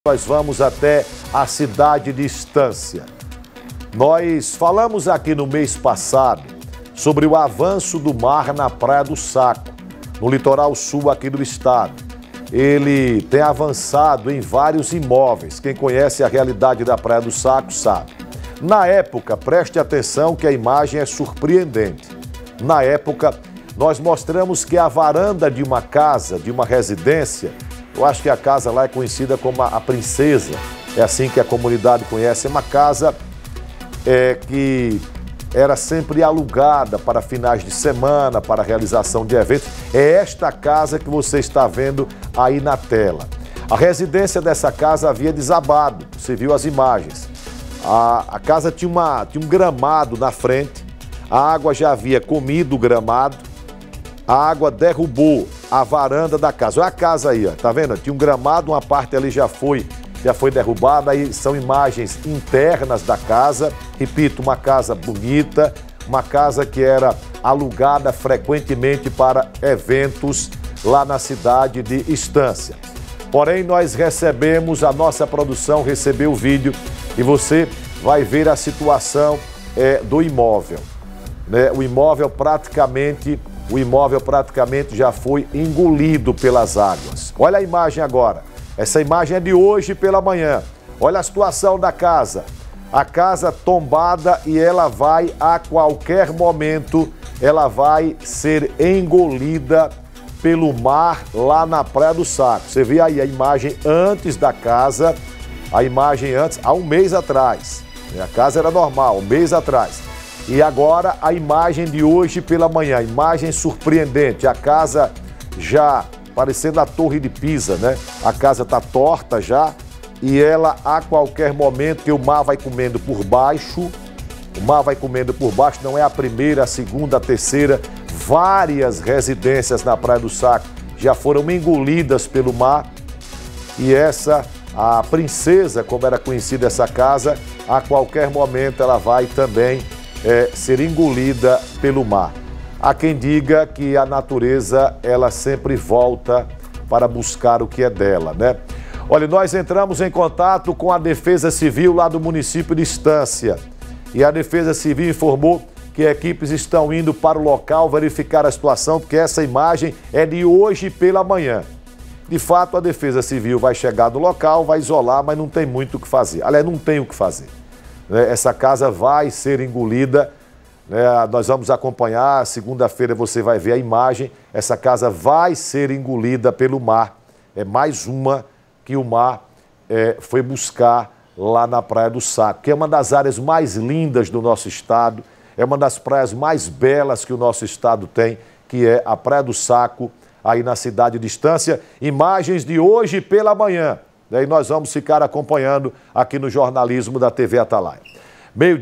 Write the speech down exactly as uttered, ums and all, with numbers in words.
Nós vamos até a cidade de Estância. Nós falamos aqui no mês passado sobre o avanço do mar na Praia do Saco, no litoral sul aqui do estado. Ele tem avançado em vários imóveis. Quem conhece a realidade da Praia do Saco sabe. Na época, preste atenção que a imagem é surpreendente. Na época, nós mostramos que a varanda de uma casa, de uma residência, eu acho que a casa lá é conhecida como a Princesa, é assim que a comunidade conhece. É uma casa é, que era sempre alugada para finais de semana, para realização de eventos. É esta casa que você está vendo aí na tela. A residência dessa casa havia desabado, você viu as imagens. A, a casa tinha, uma, tinha um gramado na frente, a água já havia comido o gramado, a água derrubou a varanda da casa. Olha a casa aí, ó, tá vendo? Tinha um gramado, uma parte ali já foi, já foi derrubada. Aí são imagens internas da casa. Repito, uma casa bonita, uma casa que era alugada frequentemente para eventos lá na cidade de Estância. Porém, nós recebemos, a nossa produção recebeu o vídeo e você vai ver a situação é, do imóvel. Né? O imóvel praticamente... O imóvel praticamente já foi engolido pelas águas. Olha a imagem agora. Essa imagem é de hoje pela manhã. Olha a situação da casa. A casa tombada e ela vai, a qualquer momento, ela vai ser engolida pelo mar lá na Praia do Saco. Você vê aí a imagem antes da casa, a imagem antes, há um mês atrás. A casa era normal, um mês atrás. E agora a imagem de hoje pela manhã, imagem surpreendente, a casa já parecendo a Torre de Pisa, né? A casa está torta já e ela a qualquer momento que o mar vai comendo por baixo, o mar vai comendo por baixo, não é a primeira, a segunda, a terceira, várias residências na Praia do Saco já foram engolidas pelo mar e essa, a Princesa, como era conhecida essa casa, a qualquer momento ela vai também É, ser engolida pelo mar. Há quem diga que a natureza ela sempre volta para buscar o que é dela, né? Olha, nós entramos em contato com a Defesa Civil lá do município de Estância e a Defesa Civil informou que equipes estão indo para o local verificar a situação, porque essa imagem é de hoje pela manhã. De fato, a Defesa Civil vai chegar no local, vai isolar, mas não tem muito o que fazer. Aliás, não tem o que fazer. Essa casa vai ser engolida, né? Nós vamos acompanhar, segunda-feira você vai ver a imagem, essa casa vai ser engolida pelo mar. É mais uma que o mar é, foi buscar lá na Praia do Saco, que é uma das áreas mais lindas do nosso estado, é uma das praias mais belas que o nosso estado tem, que é a Praia do Saco, aí na cidade de Estância. Imagens de hoje pela manhã. E nós vamos ficar acompanhando aqui no jornalismo da T V Atalaia. Meio